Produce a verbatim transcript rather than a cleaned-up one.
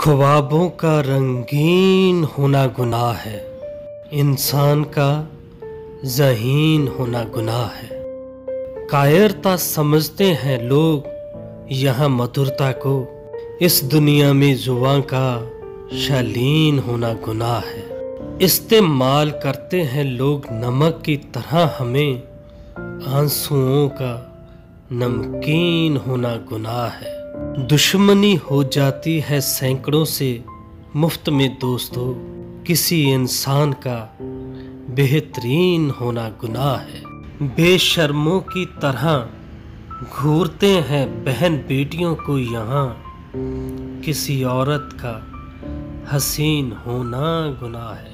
ख्वाबों का रंगीन होना गुनाह है, इंसान का ज़हीन होना गुनाह है। कायरता समझते हैं लोग यहाँ मधुरता को, इस दुनिया में जुबां का शालीन होना गुनाह है। इस्तेमाल करते हैं लोग नमक की तरह हमें, आंसुओं का नमकीन होना गुनाह है। दुश्मनी हो जाती है सैकड़ों से मुफ्त में दोस्तों, किसी इंसान का बेहतरीन होना गुनाह है। बेशर्मों की तरह घूरते हैं बहन बेटियों को यहाँ, किसी औरत का हसीन होना गुनाह है।